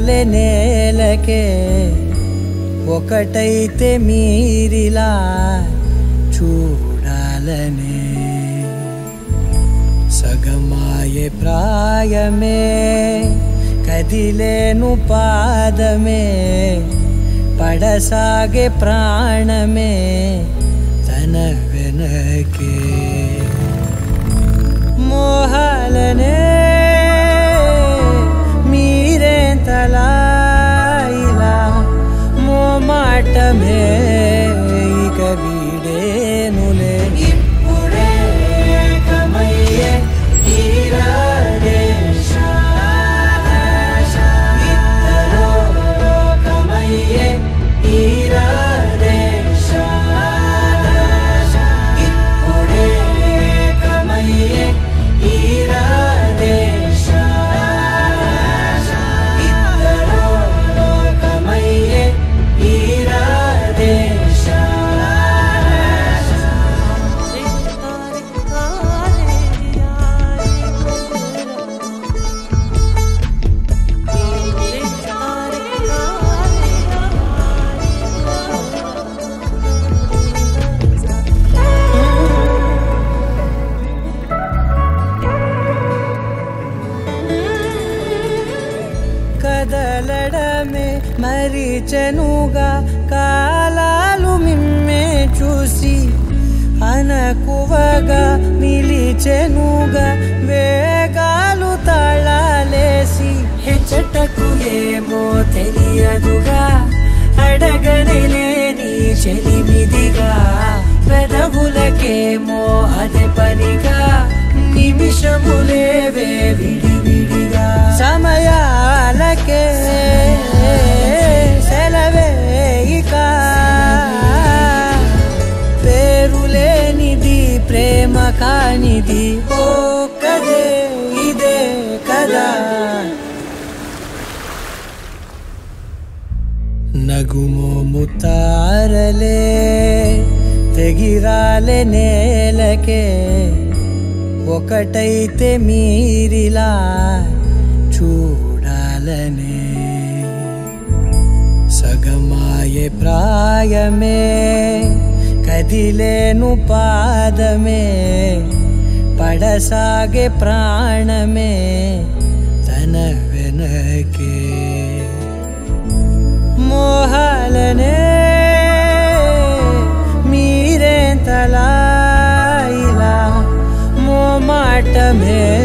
తెగిరాలే నేలకే ఒకటైతే మీరిలా చూడాలనే సగమాయే ప్రాయమే కదిలేను పాదమే పడసాగే ప్రాణమే తన వెనకే మోహాలనే మీరేంతలా ఇలా మోమాటమే ఇక వీడేనులే ఇప్పుడే కమయ్యే కదలడమే మరిచెనుగా కాలాలు మిమ్మే చూసి అనకువగా నిలిచెనుగా వేగాలు తాళాలేసి హెచ్చటకు ఏమో తెలియదుగా అడగనలేని చెలిమిదిగా పెదవులకేమో అదే పనిగా నిమిషములేవే విడివిడిగా సమయాలకే సెలవే ఇక పేరులేనిది ప్రేమ కానిది ఓ కదే ఇదే కదా నగుమోము తారలే తెగిరాలే నేలకే ఒకటైతే మీరిలా చూడాలనే సగమాయే ప్రాయమే కదిలేను పాదమే పడసాగే ప్రాణమే తన వెనకే మోహాలనే మీరేంతలా ఇలా మోమాటమే